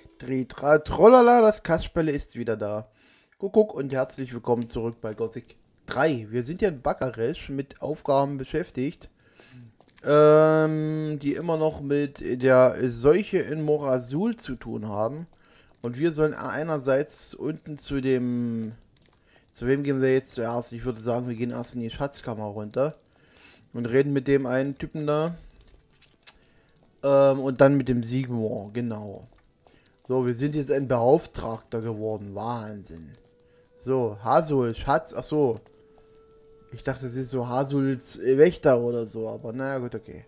Trollala, das Kasperle ist wieder da. Kuckuck und herzlich willkommen zurück bei Gothic 3. Wir sind ja in Bakaresch mit Aufgaben beschäftigt, die immer noch mit der Seuche in Morasul zu tun haben. Und wir sollen einerseits unten zu dem... Zu wem gehen wir jetzt zuerst? Ich würde sagen, wir gehen erst in die Schatzkammer runter. Und reden mit dem einen Typen da. Und dann mit dem Sigmar, genau. So, wir sind jetzt ein Beauftragter geworden. Wahnsinn. So, Hasul, Schatz, ach so. Ich dachte, das ist so Hasuls Wächter oder so, aber naja, gut, okay.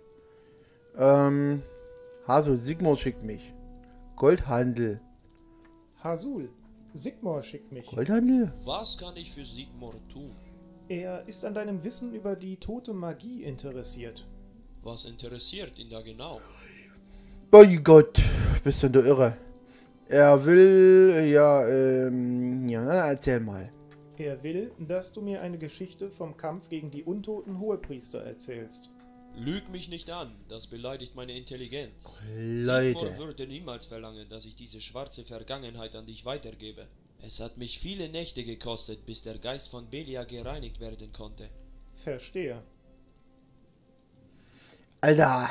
Hasul, Sigmar schickt mich. Goldhandel. Hasul, Sigmar schickt mich. Goldhandel? Was kann ich für Sigmar tun? Er ist an deinem Wissen über die tote Magie interessiert. Was interessiert ihn da genau? Mein Gott, bist du denn irre? Er will, ja, na, erzähl mal. Er will, dass du mir eine Geschichte vom Kampf gegen die untoten Hohepriester erzählst. Lüg mich nicht an, das beleidigt meine Intelligenz. Leute. Sigmar würde niemals verlangen, dass ich diese schwarze Vergangenheit an dich weitergebe. Es hat mich viele Nächte gekostet, bis der Geist von Belia gereinigt werden konnte. Verstehe. Alter.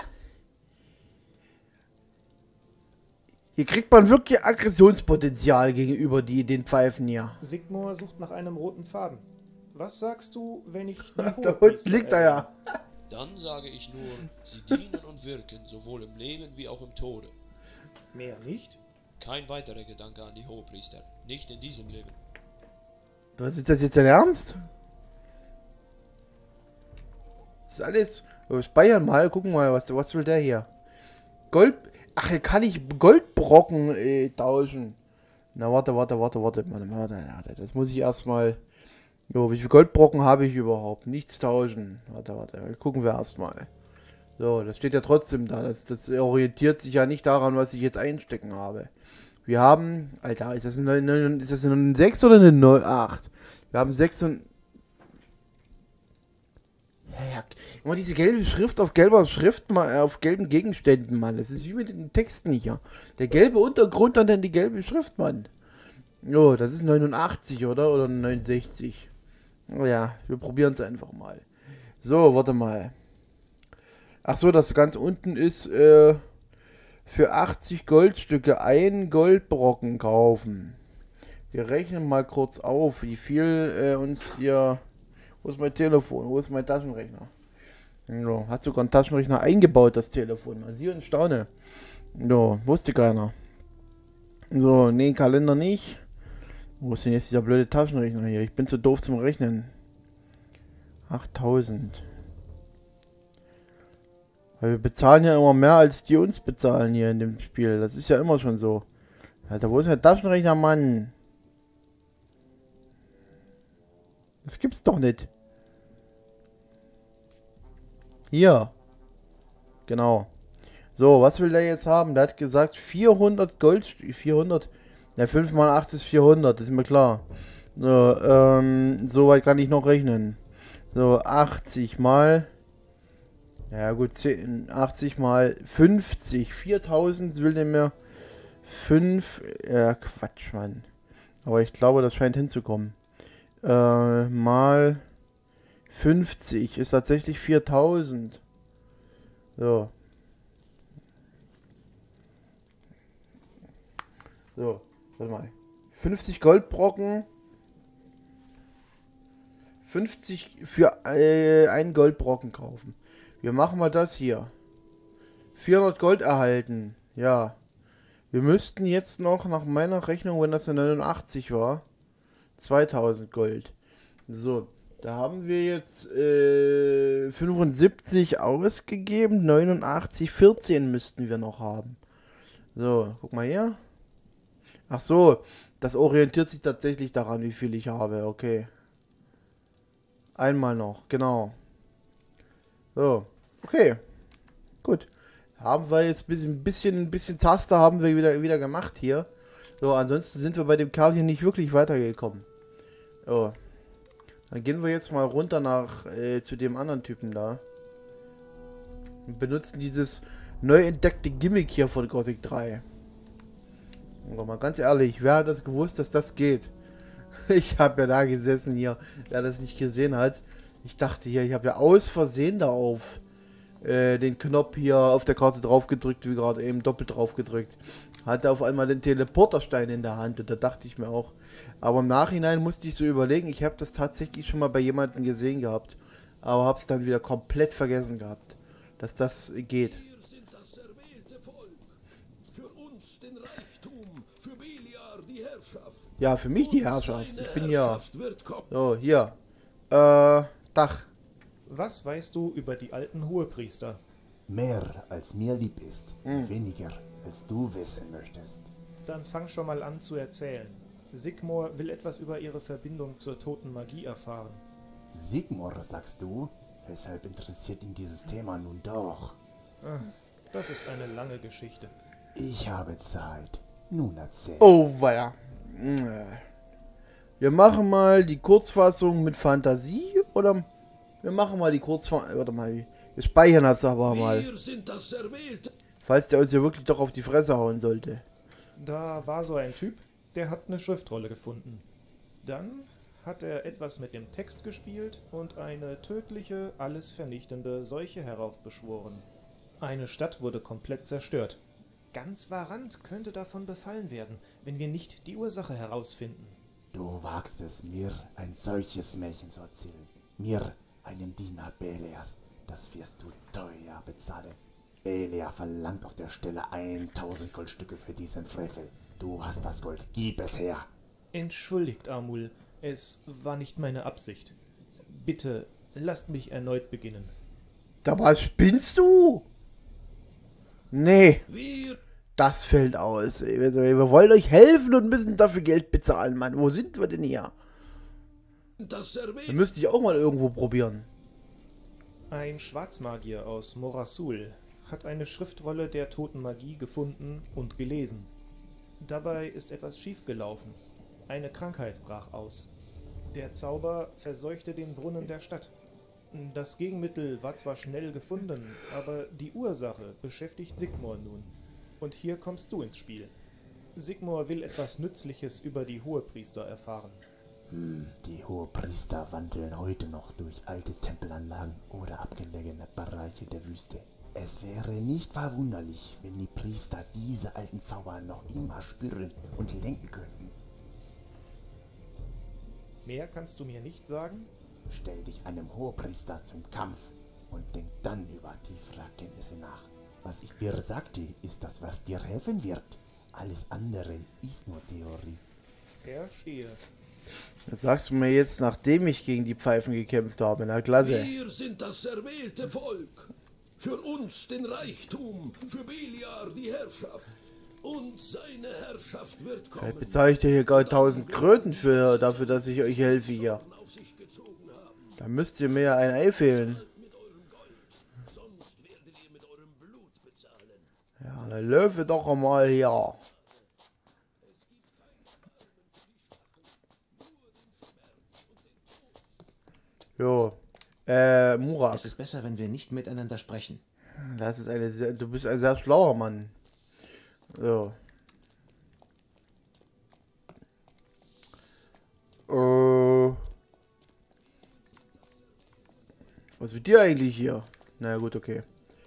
Hier kriegt man wirklich Aggressionspotenzial gegenüber den Pfeifen hier. Sigmar sucht nach einem roten Faden. Was sagst du, wenn ich die Da Hohepriester unten liegt er ja. Dann sage ich nur, sie dienen und wirken, sowohl im Leben wie auch im Tode. Mehr nicht? Kein weiterer Gedanke an die Hohepriester, nicht in diesem Leben. Was ist das jetzt dein Ernst? Das ist alles... Speichern mal, gucken mal, was will der hier? Gold... Ach, hier kann ich Goldbrocken tauschen. Na, warte. Das muss ich erstmal... Jo, wie viel Goldbrocken habe ich überhaupt? Nichts tauschen. Warte. Gucken wir erstmal. So, das steht ja trotzdem da. Das orientiert sich ja nicht daran, was ich jetzt einstecken habe. Wir haben... Alter, ist das eine 6 oder eine 8? Wir haben 6 und... Ja, immer diese gelbe Schrift auf gelber Schrift, auf gelben Gegenständen, Mann. Das ist wie mit den Texten hier. Der gelbe Untergrund und dann die gelbe Schrift, Mann. Jo, das ist 89, oder? Oder 69. Oh ja, wir probieren es einfach mal. So, warte mal. Ach so, das ganz unten ist, für 80 Goldstücke ein Goldbrocken kaufen. Wir rechnen mal kurz auf, wie viel uns hier... Wo ist mein Telefon? Wo ist mein Taschenrechner? So, hat sogar ein Taschenrechner eingebaut, das Telefon. Mal sieh und staune. So, wusste keiner. So, nee, Kalender nicht. Wo ist denn jetzt dieser blöde Taschenrechner hier? Ich bin zu doof zum Rechnen. 8000. Weil wir bezahlen ja immer mehr, als die uns bezahlen hier in dem Spiel. Das ist ja immer schon so. Alter, wo ist der Taschenrechner, Mann? Das gibt's doch nicht. Hier. Genau. So, was will der jetzt haben? Der hat gesagt 400 Goldstücke. 400? Ja, 5 mal 8 ist 400, ist mir klar. So, so weit kann ich noch rechnen. So, 80 mal... Ja gut, 80 mal 50. 4000 will der mir 5... Ja, Quatsch, Mann. Aber ich glaube, das scheint hinzukommen. Mal 50 ist tatsächlich 4000. So. So, warte mal. 50 Goldbrocken. 50 für einen Goldbrocken kaufen. Wir machen mal das hier. 400 Gold erhalten. Ja. Wir müssten jetzt noch, nach meiner Rechnung, wenn das eine 89 war, 2000 Gold. So, da haben wir jetzt 75 ausgegeben. 89, 14 müssten wir noch haben. So, guck mal hier. Ach so, das orientiert sich tatsächlich daran, wie viel ich habe. Okay. Einmal noch, genau. So, okay. Gut. Haben wir jetzt ein bisschen Taster haben wir wieder gemacht hier. So, ansonsten sind wir bei dem Kerl hier nicht wirklich weitergekommen. So. Dann gehen wir jetzt mal runter nach zu dem anderen Typen da. Und benutzen dieses neu entdeckte Gimmick hier von Gothic 3. Aber mal ganz ehrlich, wer hat das gewusst, dass das geht? Ich habe ja da gesessen hier, wer das nicht gesehen hat. Ich dachte hier, ich habe ja aus Versehen da auf den Knopf hier auf der Karte drauf gedrückt, wie gerade eben doppelt drauf gedrückt. Hatte auf einmal den Teleporterstein in der Hand und da dachte ich mir auch. Aber im Nachhinein musste ich so überlegen, ich habe das tatsächlich schon mal bei jemandem gesehen gehabt. Aber habe es dann wieder komplett vergessen gehabt, dass das geht. Wir sind das erwählte Volk. Für uns den Reichtum, für Beliar die Herrschaft. Ja, für mich die Und Herrschaft. seine Ich bin ja. Herrschaft wird kommen. So, hier. Dach. Was weißt du über die alten Hohepriester? Mehr als mir lieb ist, weniger als du wissen möchtest. Dann fang schon mal an zu erzählen. Sigmar will etwas über ihre Verbindung zur toten Magie erfahren. Sigmar, sagst du? Weshalb interessiert ihn dieses Thema nun doch? Das ist eine lange Geschichte. Ich habe Zeit. Nun erzähl. Oh, weia. Wir machen mal die Kurzfassung mit Fantasie oder wir machen mal die Kurzfassung. Warte mal, wir speichern das aber mal. Wir sind das erwählte. Falls der uns ja wirklich doch auf die Fresse hauen sollte. Da war so ein Typ, der hat eine Schriftrolle gefunden. Dann hat er etwas mit dem Text gespielt und eine tödliche, alles vernichtende Seuche heraufbeschworen. Eine Stadt wurde komplett zerstört. Ganz Varant könnte davon befallen werden, wenn wir nicht die Ursache herausfinden. Du wagst es, mir ein solches Märchen zu erzählen. Mir, einem Diener Beliars. Das wirst du teuer bezahlen. Beliar verlangt auf der Stelle 1000 Goldstücke für diesen Frevel. Du hast das Gold, gib es her. Entschuldigt, Amul, es war nicht meine Absicht. Bitte, lasst mich erneut beginnen. Da was spinnst du? Nee, Wir das fällt aus. Wir wollen euch helfen und müssen dafür Geld bezahlen, Mann. Wo sind wir denn hier? sind das Da erwählte. müsste ich auch mal irgendwo probieren. Ein Schwarzmagier aus Morasul hat eine Schriftrolle der toten Magie gefunden und gelesen. Dabei ist etwas schiefgelaufen. Eine Krankheit brach aus. Der Zauber verseuchte den Brunnen der Stadt. Das Gegenmittel war zwar schnell gefunden, aber die Ursache beschäftigt Sigmar nun. Und hier kommst du ins Spiel. Sigmar will etwas Nützliches über die Hohepriester erfahren. Die Hohepriester wandeln heute noch durch alte Tempelanlagen oder abgelegene Bereiche der Wüste. Es wäre nicht verwunderlich, wenn die Priester diese alten Zauber noch immer spüren und lenken könnten. Mehr kannst du mir nicht sagen? Stell dich einem Hohepriester zum Kampf und denk dann über tiefere Erkenntnisse nach. Was ich dir sagte, ist das, was dir helfen wird. Alles andere ist nur Theorie. Verstehe. Das sagst du mir jetzt, nachdem ich gegen die Pfeifen gekämpft habe. Na klasse. Wir sind das erwählte Volk. Für uns den Reichtum, für Beliar die Herrschaft. Und seine Herrschaft wird kommen. Vielleicht bezahle ich dir hier gar 1000 Kröten dafür, dass ich euch helfe hier. Auf sich gezogen haben. Da müsst ihr mir ja ein Ei fehlen. Mit eurem Gold. Sonst werdet ihr mit eurem Blut bezahlen. Ja, dann löwe doch mal hier. Jo. Murat. Es ist besser, wenn wir nicht miteinander sprechen. Das ist du bist ein sehr schlauer Mann. So. Was mit dir eigentlich hier? Na gut, okay.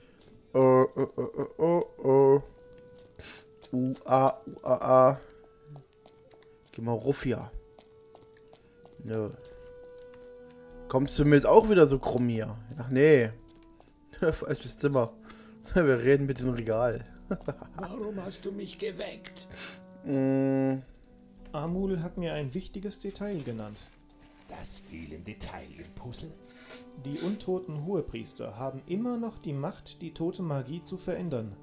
A. Geh mal ruf hier. Nö. Kommst du mir jetzt auch wieder so krumm hier? Ach nee. Falsches Zimmer. Wir reden mit dem Regal. Warum hast du mich geweckt? Amul hat mir ein wichtiges Detail genannt. Das fehlende Teil im Puzzle? Die untoten Hohepriester haben immer noch die Macht, die tote Magie zu verändern.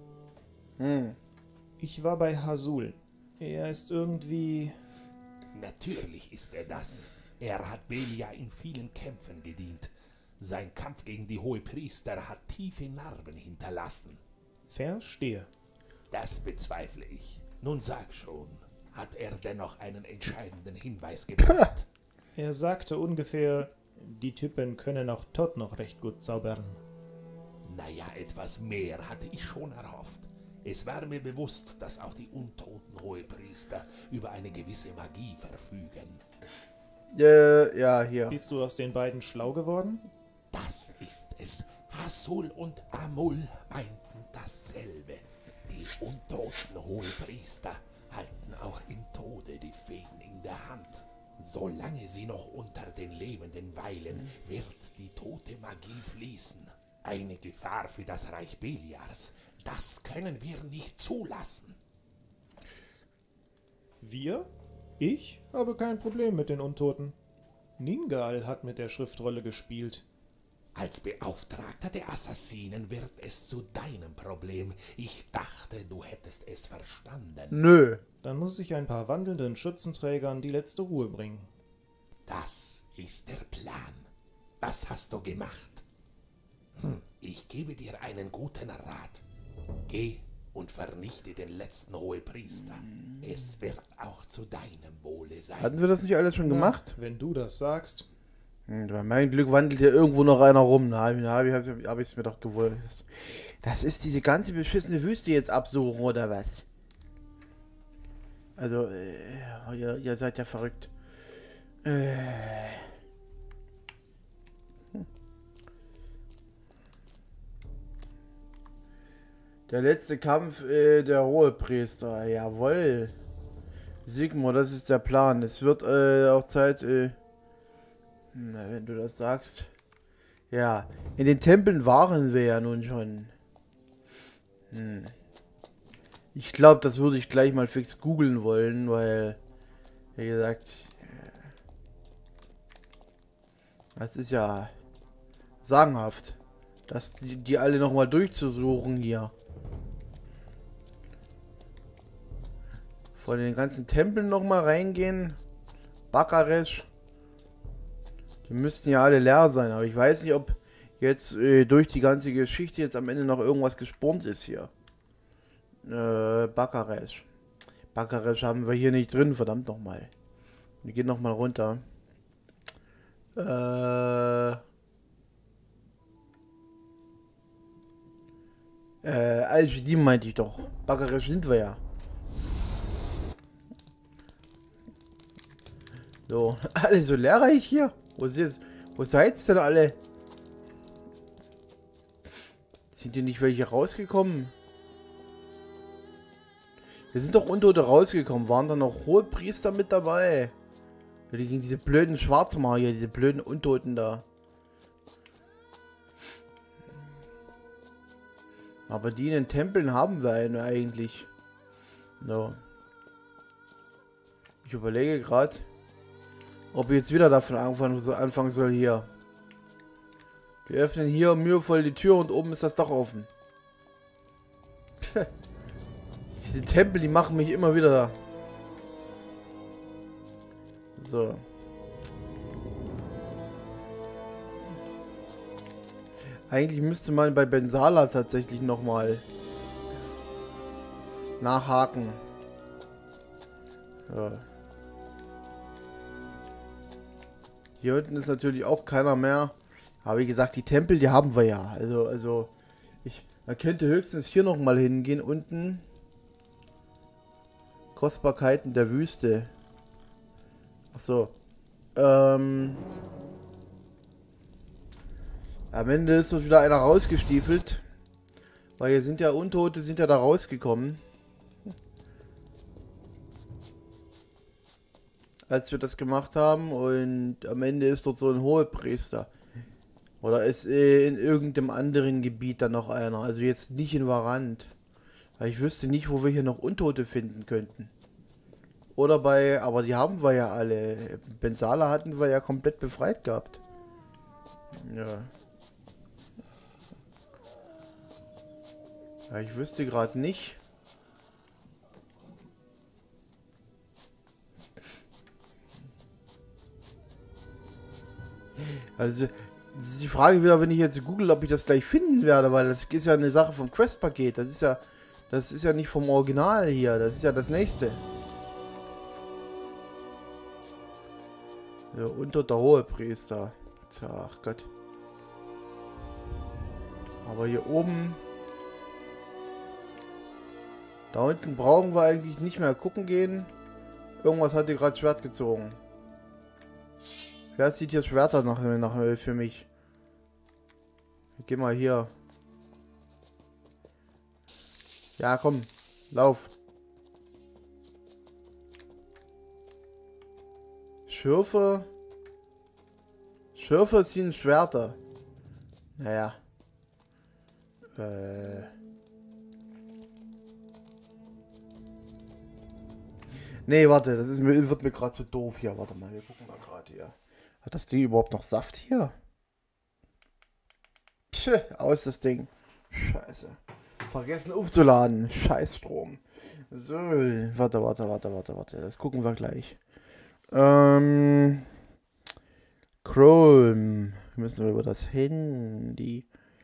Ich war bei Hasul. Er ist irgendwie... Natürlich ist er das. Er hat Beliar in vielen Kämpfen gedient. Sein Kampf gegen die Hohepriester hat tiefe Narben hinterlassen. Verstehe. Das bezweifle ich. Nun sag schon, hat er dennoch einen entscheidenden Hinweis gebracht? Er sagte ungefähr, die Typen können auch tot noch recht gut zaubern. Naja, etwas mehr hatte ich schon erhofft. Es war mir bewusst, dass auch die untoten Hohepriester über eine gewisse Magie verfügen. Ja, hier. Bist du aus den beiden schlau geworden? Das ist es. Hasul und Amul meinten dasselbe. Die untoten Hohepriester halten auch im Tode die Fäden in der Hand. Solange sie noch unter den Lebenden weilen, wird die tote Magie fließen. Eine Gefahr für das Reich Beliars. Das können wir nicht zulassen. Wir? Ich habe kein Problem mit den Untoten. Ningal hat mit der Schriftrolle gespielt. Als Beauftragter der Assassinen wird es zu deinem Problem. Ich dachte, du hättest es verstanden. Nö. Dann muss ich ein paar wandelnden Schützenträgern die letzte Ruhe bringen. Das ist der Plan. Was hast du gemacht? Ich gebe dir einen guten Rat. Geh und vernichte den letzten Hohepriester. Es wird auch zu deinem Wohle sein. Hatten wir das nicht alles schon gemacht? Wenn du das sagst. Bei meinem Glück wandelt hier irgendwo noch einer rum. Na, hab ich es mir doch gewollt. Das ist diese ganze beschissene Wüste jetzt absuchen, oder was? Also, ihr seid ja verrückt. Der letzte Kampf der Hohepriester. Jawohl. Sigmar, das ist der Plan. Es wird auch Zeit... Na, wenn du das sagst. Ja, in den Tempeln waren wir ja nun schon. Ich glaube, das würde ich gleich mal fix googeln wollen, weil, wie gesagt, das ist ja sagenhaft, dass die alle nochmal durchzusuchen hier. Von den ganzen Tempeln nochmal reingehen. Bakaresh. Die müssten ja alle leer sein, aber ich weiß nicht, ob jetzt durch die ganze Geschichte jetzt am Ende noch irgendwas gespornt ist hier. Bakaresh. Bakaresh haben wir hier nicht drin, verdammt nochmal. Wir gehen nochmal runter. Al-Shadim meinte ich doch. Bakaresh sind wir ja. So, alle so lehrreich hier. Wo seid ihr denn alle? Sind hier nicht welche rausgekommen? Wir sind doch Untote rausgekommen. Waren da noch Hohepriester mit dabei? Die gegen diese blöden Schwarzmagier, diese blöden Untoten da. Aber die in den Tempeln haben wir eigentlich. So. Ich überlege gerade, ob ich jetzt wieder davon anfangen soll hier. Wir öffnen hier mühevoll die Tür und oben ist das Dach offen. Diese Tempel, die machen mich immer wieder. So. Eigentlich müsste man bei Bensala tatsächlich nochmal nachhaken. So. Hier unten ist natürlich auch keiner mehr. Aber wie gesagt, die Tempel, die haben wir ja. Man könnte höchstens hier nochmal hingehen. Unten. Kostbarkeiten der Wüste. Achso. Am Ende ist doch wieder einer rausgestiefelt. Weil hier sind ja Untote, sind ja da rausgekommen. Als wir das gemacht haben, und am Ende ist dort so ein Hohepriester. Oder ist in irgendeinem anderen Gebiet dann noch einer. Also jetzt nicht in Varant. Weil ich wüsste nicht, wo wir hier noch Untote finden könnten. Oder aber die haben wir ja alle. Bensala hatten wir ja komplett befreit gehabt. Ja. Ja, ich wüsste gerade nicht. Also, das ist die Frage wieder, wenn ich jetzt google, ob ich das gleich finden werde, weil das ist ja eine Sache vom Quest-Paket. Das ist ja nicht vom Original hier. Das ist ja das nächste. Ja, unter der Hohepriester. Tja, ach Gott. Aber hier oben Da unten brauchen wir eigentlich nicht mehr gucken gehen. Irgendwas hat hier gerade Schwert gezogen. Wer sieht hier Schwerter nach für mich? Geh mal hier. Ja, komm. Lauf. Schürfe. Schürfe ziehen Schwerter. Naja. Nee, warte, das ist, wird mir gerade zu doof hier. Warte mal, wir gucken mal gerade hier. Hat das Ding überhaupt noch Saft hier? Psch, aus das Ding. Scheiße. Vergessen aufzuladen. Scheiß Strom. So, warte. Das gucken wir gleich. Chrome. Müssen wir über das Handy.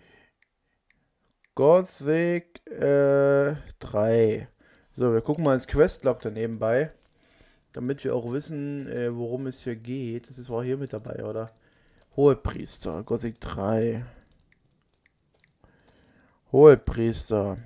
Gothic 3. So, wir gucken mal ins Questlog da nebenbei. Damit wir auch wissen, worum es hier geht. Das war hier mit dabei, oder? Hohepriester, Gothic 3. Hohepriester.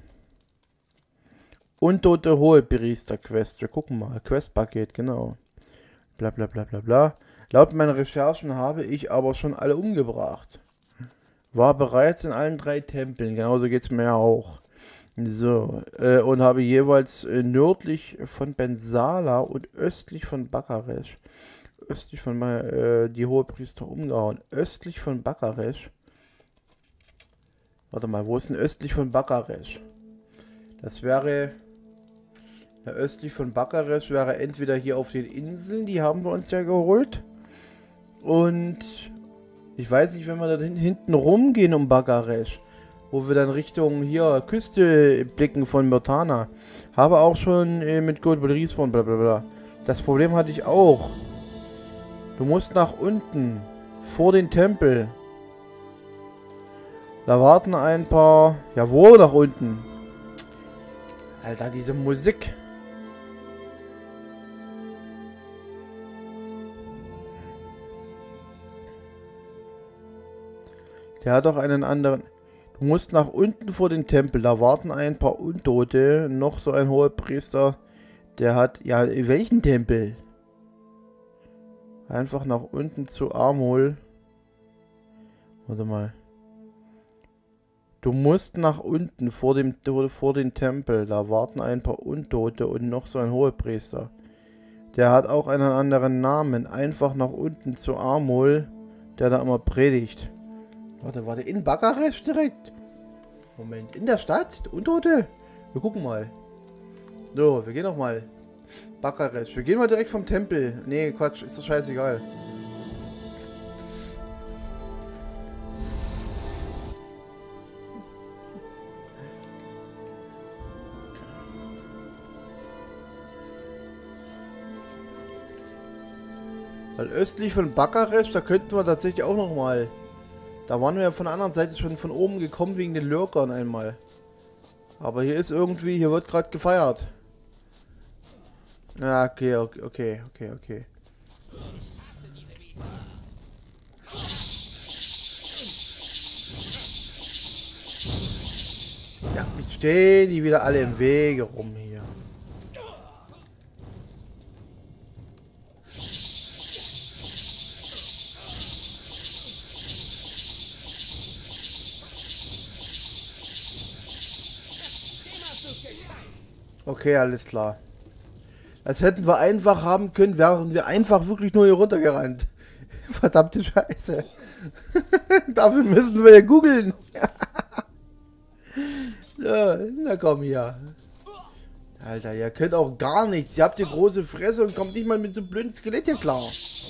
Untote Hohepriester Quest. Wir gucken mal. Questpaket, genau. Bla bla bla bla bla. Laut meinen Recherchen habe ich aber schon alle umgebracht. War bereits in allen 3 Tempeln. Genauso geht es mir ja auch. So. Und habe jeweils nördlich von Bensala und östlich von Bakaresh. Östlich von die Hohepriester umgehauen. Östlich von Bakaresh. Warte mal, wo ist denn östlich von Bakaresh? Das wäre... Ja, östlich von Bakaresh wäre entweder hier auf den Inseln, die haben wir uns ja geholt. Und ich weiß nicht, wenn wir da hinten rumgehen um Bakaresh, wo wir dann Richtung hier Küste blicken von Myrtana. Habe auch schon mit Goldberg Respawn blablabla. Das Problem hatte ich auch. Du musst nach unten, vor den Tempel. Da warten ein paar... Ja, wo nach unten? Alter, diese Musik. Der hat doch einen anderen... Du musst nach unten vor den Tempel. Da warten ein paar Untote. Noch so ein Hohepriester. Der hat... Ja, welchen Tempel? Einfach nach unten zu Amol. Warte mal. Du musst nach unten vor den Tempel. Da warten ein paar Untote und noch so ein Hohepriester. Der hat auch einen anderen Namen. Einfach nach unten zu Amol, der da immer predigt. Warte, in Bakaresh direkt? Moment, in der Stadt? Untote? Wir gucken mal. So, wir gehen noch mal. Bakaresh. Wir gehen mal direkt vom Tempel. Nee, Quatsch, ist doch scheißegal. Weil östlich von Bakaresh, da könnten wir tatsächlich auch noch mal. Da waren wir ja von der anderen Seite schon von oben gekommen wegen den Lurkern einmal. Aber hier ist irgendwie, hier wird gerade gefeiert. Ja, okay. Ja, jetzt stehen die wieder alle im Wege rum hier. Okay, alles klar. Das hätten wir einfach haben können, wären wir einfach wirklich nur hier runtergerannt. Verdammte Scheiße. Dafür müssen wir ja googeln. Ja, na komm hier. Alter, ihr könnt auch gar nichts. Ihr habt hier große Fresse und kommt nicht mal mit so einem blöden Skelett hier klar.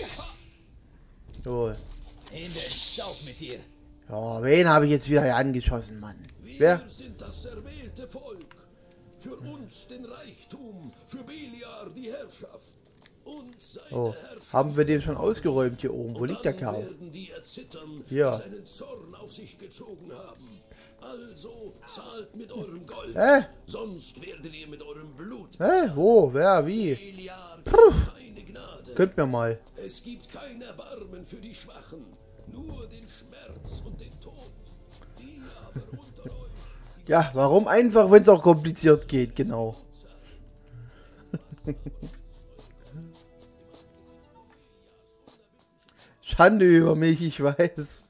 So. In den Staub mit dir. Ja, wen habe ich jetzt wieder hier angeschossen, Mann? Wer? Wir sind das erwählte Volk. Für uns den Reichtum, für Beliar die Herrschaft. Und seine Oh, Herrschaft. haben wir den schon ausgeräumt hier oben? Wo Und liegt der dann Kerl? werden die erzittern, Ja. die seinen Zorn auf sich gezogen haben. Also zahlt mit eurem Gold, Hä? sonst werdet ihr mit eurem Blut. Hä? Wo? Wer? Wie? Beliar gibt keine Gnade. Könnt mir mal. Es gibt kein Erbarmen für die Schwachen, nur den Schmerz und den Tod. Die aber unter euch, Ja, warum einfach, wenn es auch kompliziert geht, genau. Schande über mich, ich weiß.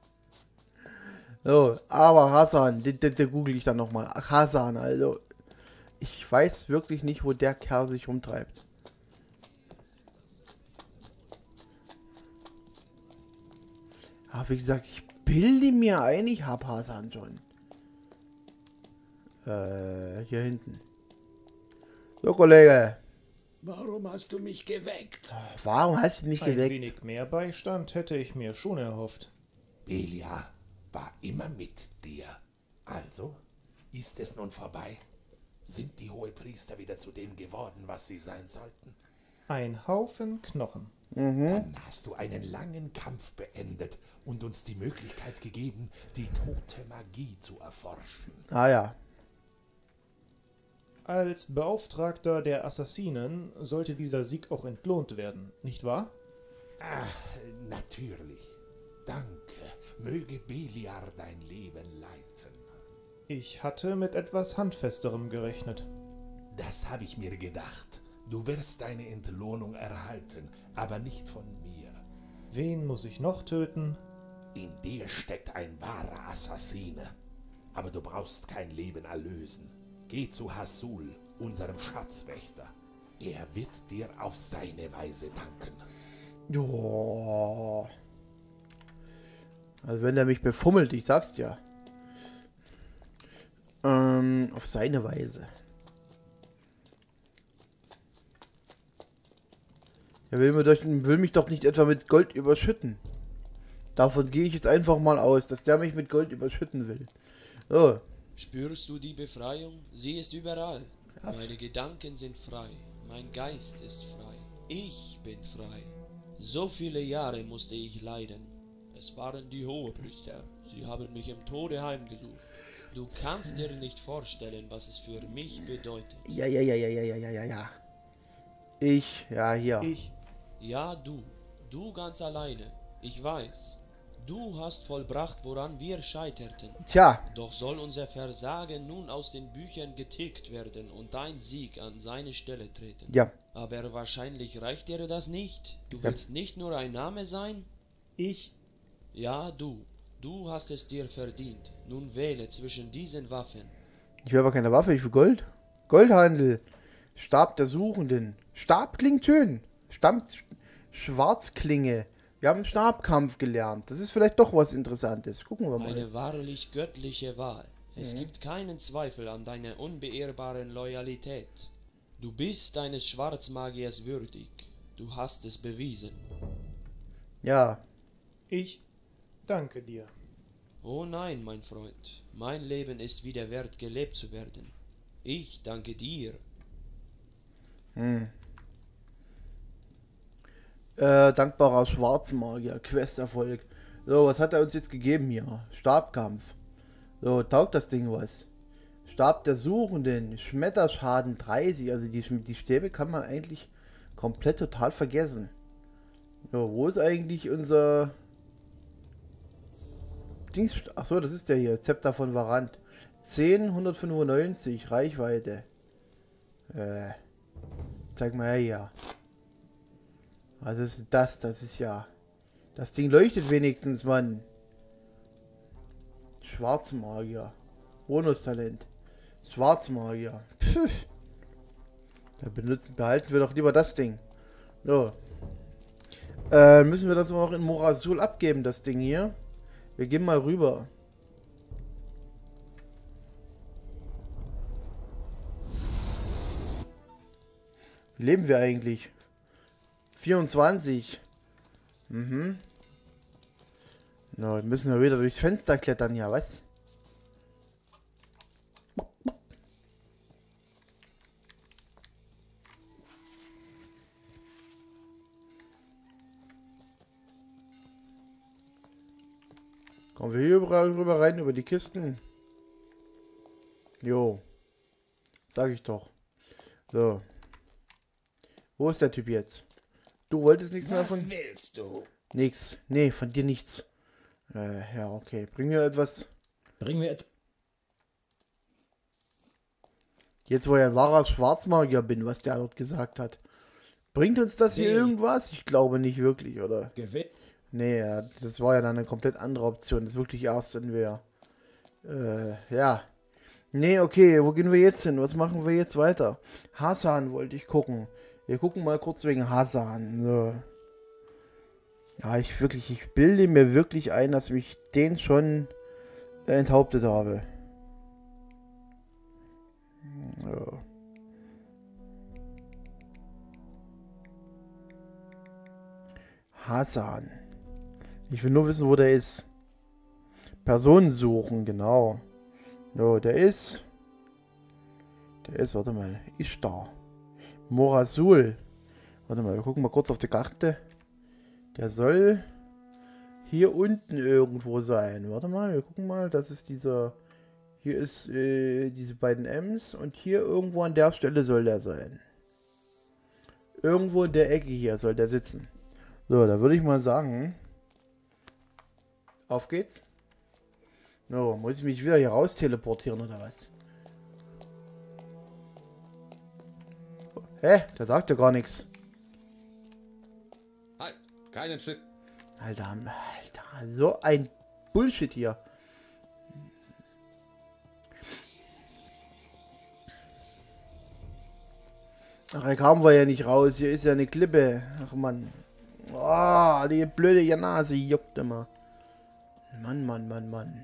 So, aber Hassan, den google ich dann nochmal. Hassan, also, ich weiß wirklich nicht, wo der Kerl sich rumtreibt. Aber wie gesagt, ich bilde mir ein, ich hab Hassan schon. Hier hinten. So, Kollege. Warum hast du mich geweckt? Warum hast du nicht Ein geweckt? wenig mehr Beistand hätte ich mir schon erhofft. Belia war immer mit dir. Also, ist es nun vorbei? Sind die Hohepriester wieder zu dem geworden, was sie sein sollten? Ein Haufen Knochen. Dann hast du einen langen Kampf beendet und uns die Möglichkeit gegeben, die tote Magie zu erforschen. Ah ja. Als Beauftragter der Assassinen sollte dieser Sieg auch entlohnt werden, nicht wahr? Ach, natürlich. Danke. Möge Beliar dein Leben leiten. Ich hatte mit etwas Handfesterem gerechnet. Das habe ich mir gedacht. Du wirst deine Entlohnung erhalten, aber nicht von mir. Wen muss ich noch töten? In dir steckt ein wahrer Assassine. Aber du brauchst kein Leben erlösen. Geh zu Hasul, unserem Schatzwächter. Er wird dir auf seine Weise danken. Joa. Also wenn er mich befummelt, ich sag's dir. Auf seine Weise. Er will mich doch nicht etwa mit Gold überschütten. Davon gehe ich jetzt einfach mal aus, dass der mich mit Gold überschütten will. So. Spürst du die Befreiung? Sie ist überall. Was? Meine Gedanken sind frei. Mein Geist ist frei. Ich bin frei. So viele Jahre musste ich leiden. Es waren die Hohepriester. Sie haben mich im Tode heimgesucht. Du kannst dir nicht vorstellen, was es für mich bedeutet. Ja. Hier. Ich. Ja, du. Du ganz alleine. Ich weiß. Du hast vollbracht, woran wir scheiterten. Tja, Doch soll unser Versagen nun aus den Büchern getilgt werden und dein Sieg an seine Stelle treten. ja. Aber wahrscheinlich reicht dir das nicht. Du Ja. willst nicht nur ein Name sein? Ich. Ja, du. Du hast es dir verdient. Nun wähle zwischen diesen Waffen. Ich will aber keine Waffe, ich will Gold. Goldhandel. Stab der Suchenden. Stab klingt schön. Schwarzklinge. Wir haben Stabkampf gelernt. Das ist vielleicht doch was Interessantes. Gucken wir mal. Eine wahrlich göttliche Wahl. Es gibt keinen Zweifel an deiner unbeirrbaren Loyalität. Du bist deines Schwarzmagiers würdig. Du hast es bewiesen. Ja. Ich danke dir. Oh nein, mein Freund. Mein Leben ist wieder wert, gelebt zu werden. Ich danke dir. Dankbarer Schwarzmagier. Questerfolg. So, was hat er uns jetzt gegeben hier? Stabkampf. So, taugt das Ding was? Stab der Suchenden. Schmetterschaden 30. Also die Stäbe kann man eigentlich komplett total vergessen. So, wo ist eigentlich unser Dings? Achso, das ist der hier. Zepter von Varant. 10, 195 Reichweite. Zeig mal her hier. Also das ist ja... Das Ding leuchtet wenigstens, Mann. Schwarzmagier. Bonustalent. Schwarzmagier. Pfiff. Da behalten wir doch lieber das Ding. So. Müssen wir das auch noch in Morasul abgeben, das Ding hier. Wir gehen mal rüber. Wie leben wir eigentlich? 24. Mhm. Na, wir müssen wir wieder durchs Fenster klettern, ja, was? Kommen wir hier überall rüber rein, über die Kisten? Jo. Sag ich doch. So. Wo ist der Typ jetzt? Du wolltest nichts mehr von... Was willst du? Nix. Nee, von dir nichts. Ja, okay. Bring mir etwas... Bring mir Jetzt, wo ich ein wahrer Schwarzmagier bin, was der dort gesagt hat. Bringt uns das hier irgendwas? Ich glaube nicht wirklich, oder? Nee, ja, das war ja dann eine komplett andere Option. Das ist wirklich erst, wenn wir... ja. Nee, okay, wo gehen wir jetzt hin? Was machen wir jetzt weiter? Hasan wollte ich gucken. Wir gucken mal kurz wegen Hasan. So. Ja, ich bilde mir wirklich ein, dass ich den schon enthauptet habe. Ja. Hasan. Ich will nur wissen, wo der ist. Personen suchen, genau. Jo, der ist, warte mal, ist da. Morasul. Warte mal, wir gucken mal kurz auf die Karte. Der soll hier unten irgendwo sein. Warte mal, wir gucken mal, das ist dieser, hier ist diese beiden M's und hier irgendwo an der Stelle soll der sein. Irgendwo in der Ecke hier soll der sitzen. So, da würde ich mal sagen, auf geht's. So, muss ich mich wieder hier raus teleportieren oder was? Hä? Der sagt ja gar nichts. Halt, keinen Schritt. Alter, so ein Bullshit hier. Ach, hier kamen wir ja nicht raus. Hier ist ja eine Klippe. Ach Mann. Oh, die blöde Nase juckt immer. Mann.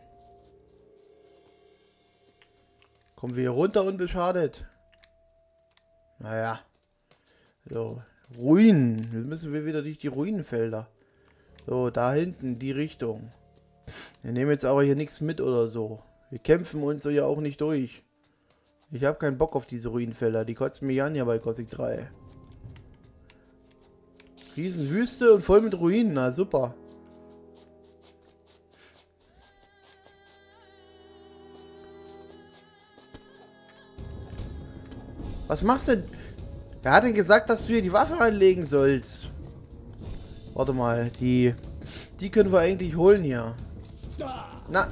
Kommen wir hier runter unbeschadet? Naja. So. Ruinen. Jetzt müssen wir wieder durch die Ruinenfelder. So, da hinten, die Richtung. Wir nehmen jetzt aber hier nichts mit oder so. Wir kämpfen uns so ja auch nicht durch. Ich habe keinen Bock auf diese Ruinenfelder. Die kotzen mich an hier bei Gothic 3. Riesenwüste und voll mit Ruinen. Na super. Was machst du denn? Wer hat denn gesagt, dass du hier die Waffe anlegen sollst? Warte mal, die können wir eigentlich holen hier. Na.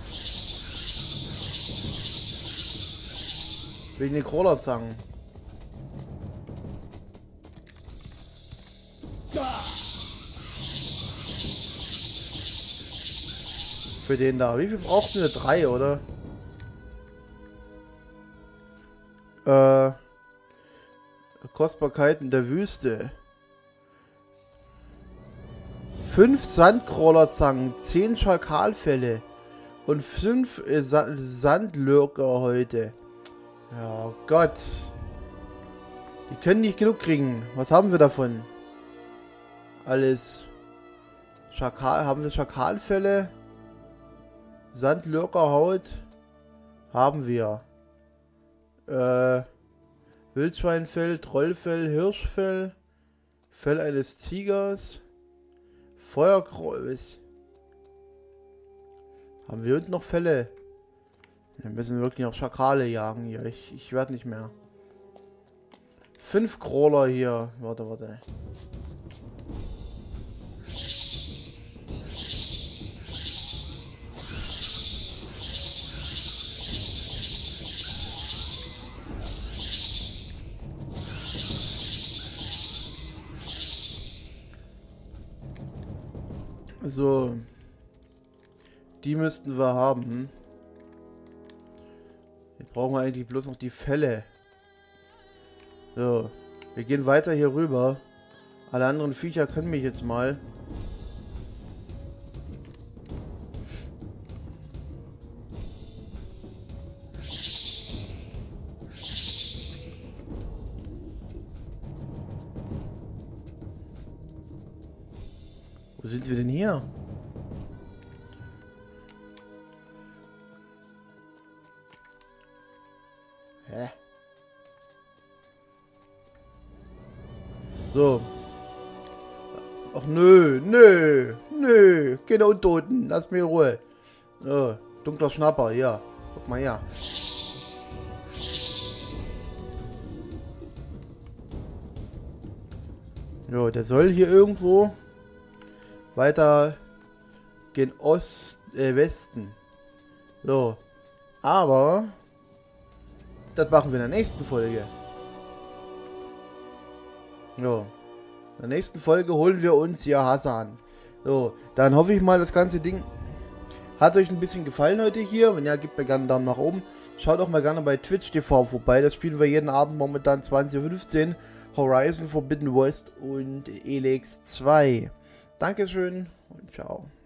Wegen den Crawlerzangen. Für den da. Wie viel brauchten wir? 3, oder? Kostbarkeiten der Wüste. 5 Sandcrawlerzangen, 10 Schakalfälle und 5 Sandlurker heute. Ja Gott. Die können nicht genug kriegen. Was haben wir davon? Alles. Haben wir Schakalfälle? Sandlurkerhaut? Haben wir. Wildschweinfell, Trollfell, Hirschfell, Fell eines Tigers, Feuerkreuz. Haben wir unten noch Fälle? Wir müssen wirklich noch Schakale jagen hier. Ich werde nicht mehr. 5 Crawler hier. Warte. So. Die müssten wir haben. Jetzt brauchen wir eigentlich bloß noch die Fälle. So. Wir gehen weiter hier rüber. Alle anderen Viecher können mich jetzt mal. Wo sind wir denn hier? Hä? So. Ach nö. Keine Untoten. Lass mich in Ruhe. So. Dunkler Schnapper. Ja. Guck mal her. Jo, der soll hier irgendwo weiter gen Westen. So. Aber das machen wir in der nächsten Folge. So. In der nächsten Folge holen wir uns hier Hassan. So, dann hoffe ich mal, das ganze Ding hat euch ein bisschen gefallen heute hier. Wenn ja, gebt mir gerne einen Daumen nach oben. Schaut auch mal gerne bei Twitch TV vorbei. Das spielen wir jeden Abend momentan 20:15 Uhr. Horizon Forbidden West und Elex 2. Dankeschön und ciao.